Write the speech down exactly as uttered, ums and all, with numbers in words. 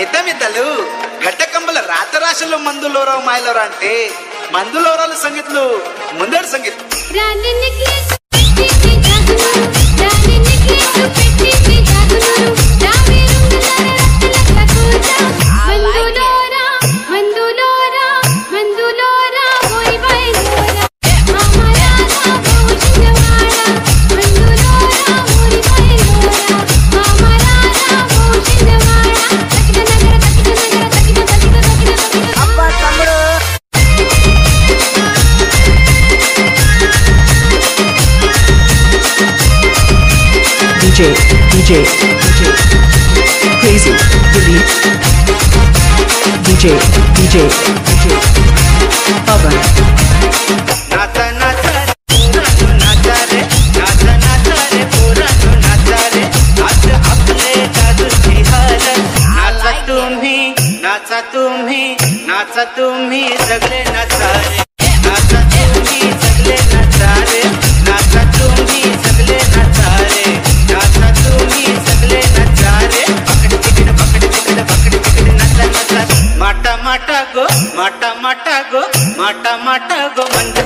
మిత మితలు గడ్డకంబల రాతరాశులు మందులోరావు మాయలోరా అంటే మందులోరాలు సంగీతులు ముందడు సంగీతం D J, D J, D J, Crazy, Delete, D J, D J, D J, Pavan. Nata nata, puranu nata re, nata nata re, puranu nata re, nata apne jadoo ki halat, nacha tumhi, nacha tumhi, nacha tumhi, sagle nacha re, nacha tumhi, sagle nacha re, nacha tumhi, sagle nacha re. Mata mata go, mata mata go, mata mata go, manda